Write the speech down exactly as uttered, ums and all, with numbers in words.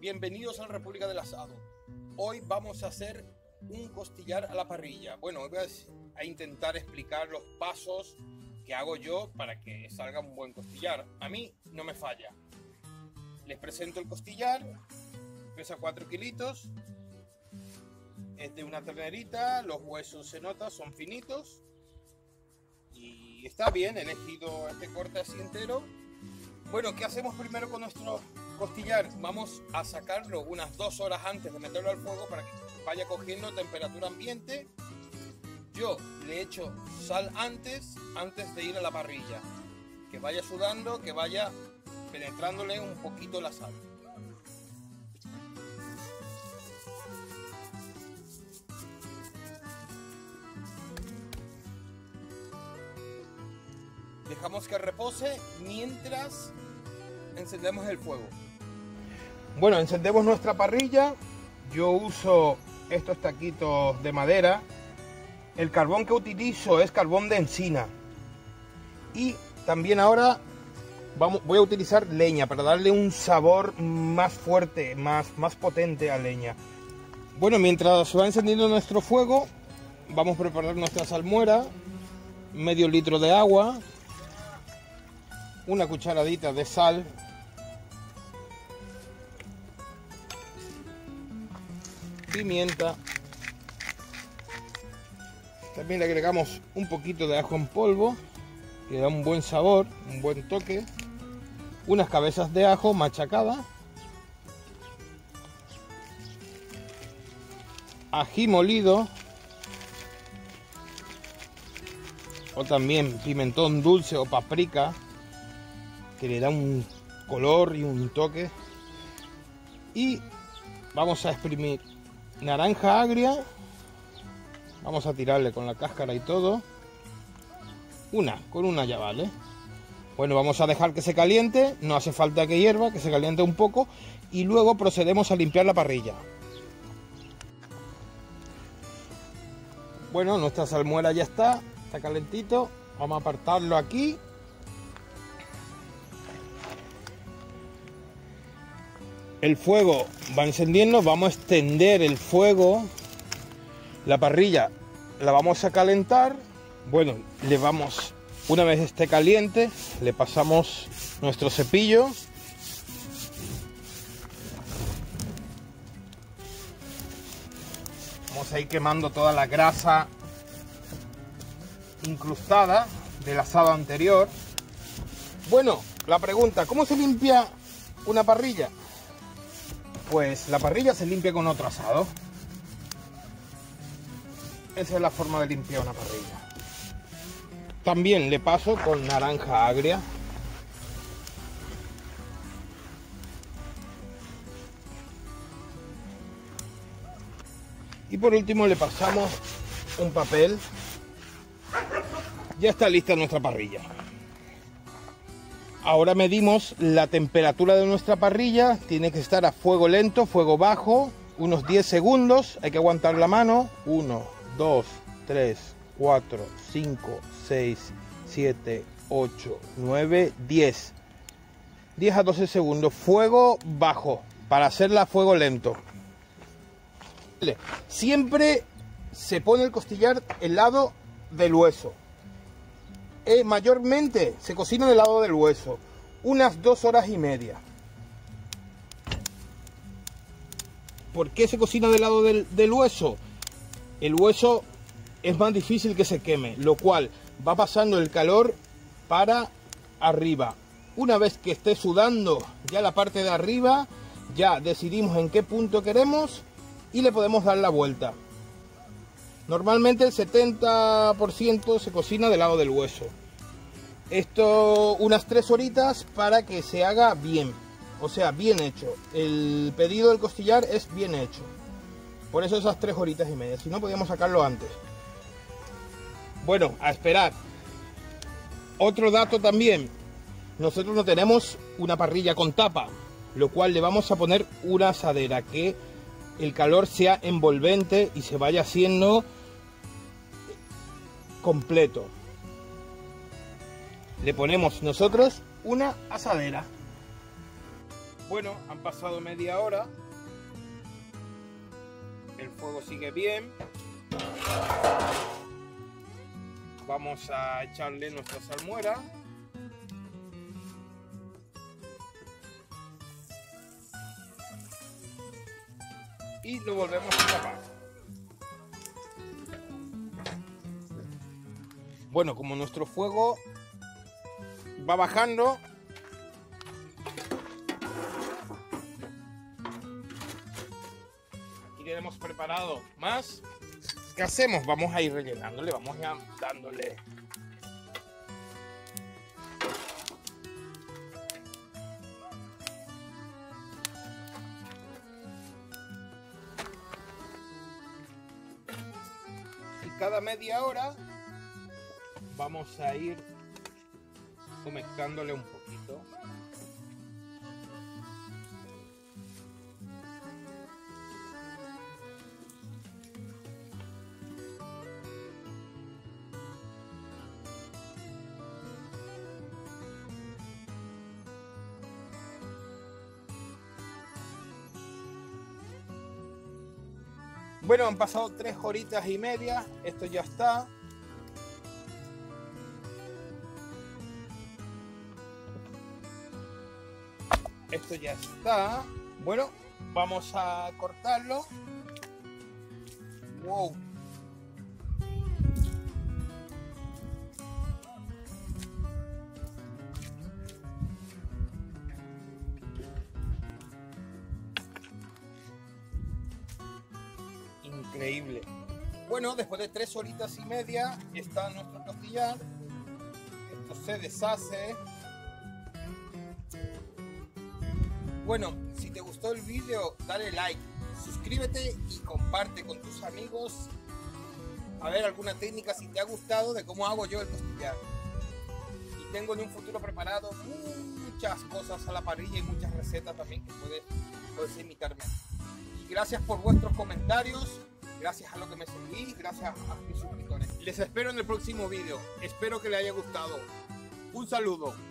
Bienvenidos a la República del Asado. Hoy vamos a hacer un costillar a la parrilla. Bueno, voy a intentar explicar los pasos que hago yo para que salga un buen costillar. A mí no me falla. Les presento el costillar. Pesa cuatro kilitos. Es de una ternerita. Los huesos se nota, son finitos. Y está bien, he elegido este corte así entero. Bueno, ¿qué hacemos primero con nuestro costillar? Vamos a sacarlo unas dos horas antes de meterlo al fuego para que vaya cogiendo temperatura ambiente. Yo le echo sal antes, antes de ir a la parrilla. Que vaya sudando, que vaya penetrándole un poquito la sal. Dejamos que repose mientras encendemos el fuego. Bueno, encendemos nuestra parrilla. Yo uso estos taquitos de madera. El carbón que utilizo es carbón de encina. Y también ahora vamos, voy a utilizar leña para darle un sabor más fuerte, más, más potente a leña. Bueno, mientras se va encendiendo nuestro fuego, vamos a preparar nuestra salmuera. Medio litro de agua. Una cucharadita de sal. Pimienta. También le agregamos un poquito de ajo en polvo, que da un buen sabor, un buen toque. Unas cabezas de ajo machacadas. Ají molido. O también pimentón dulce o paprika, que le da un color y un toque. Y vamos a exprimir naranja agria. Vamos a tirarle con la cáscara y todo. Una, con una ya vale. Bueno, vamos a dejar que se caliente. No hace falta que hierva, que se caliente un poco. Y luego procedemos a limpiar la parrilla. Bueno, nuestra salmuera ya está. Está calentito. Vamos a apartarlo aquí. El fuego va encendiendo, vamos a extender el fuego. La parrilla la vamos a calentar. Bueno, le vamos, una vez esté caliente, le pasamos nuestro cepillo. Vamos a ir quemando toda la grasa incrustada del asado anterior. Bueno, la pregunta, ¿cómo se limpia una parrilla? Pues la parrilla se limpia con otro asado. Esa es la forma de limpiar una parrilla. También le paso con naranja agria. Y por último le pasamos un papel. Ya está lista nuestra parrilla. Ahora medimos la temperatura de nuestra parrilla. Tiene que estar a fuego lento, fuego bajo, unos diez segundos. Hay que aguantar la mano. uno, dos, tres, cuatro, cinco, seis, siete, ocho, nueve, diez. diez a doce segundos. Fuego bajo para hacerla a fuego lento. Siempre se pone el costillar el lado del hueso. Eh, mayormente se cocina del lado del hueso, unas dos horas y media. ¿Por qué se cocina del lado del, del hueso? El hueso es más difícil que se queme, lo cual va pasando el calor para arriba. Una vez que esté sudando ya la parte de arriba, ya decidimos en qué punto queremos y le podemos dar la vuelta. Normalmente el setenta por ciento se cocina del lado del hueso. Esto unas tres horitas para que se haga bien. O sea, bien hecho. El pedido del costillar es bien hecho. Por eso esas tres horitas y media. Si no, podíamos sacarlo antes. Bueno, a esperar. Otro dato también. Nosotros no tenemos una parrilla con tapa. Lo cual le vamos a poner una asadera. Que el calor sea envolvente y se vaya haciendo completo. Le ponemos nosotros una asadera. Bueno, han pasado media hora. El fuego sigue bien. Vamos a echarle nuestra salmuera. Y lo volvemos a tapar. Bueno, como nuestro fuego va bajando, aquí tenemos preparado más. ¿Qué hacemos? Vamos a ir rellenándole, vamos a ir dándole. Y cada media hora vamos a ir humectándole un poquito. Bueno, han pasado tres horitas y media, esto ya está. Esto ya está. Bueno, vamos a cortarlo. Wow. Increíble. Bueno, después de tres horitas y media está nuestro costillar. Esto se deshace. Bueno, si te gustó el vídeo, dale like, suscríbete y comparte con tus amigos. A ver alguna técnica si te ha gustado de cómo hago yo el costillar. Y tengo en un futuro preparado muchas cosas a la parrilla y muchas recetas también que puedes, puedes imitarme. Y gracias por vuestros comentarios, gracias a los que me seguís, gracias a mis suscriptores. Les espero en el próximo vídeo, espero que les haya gustado. Un saludo.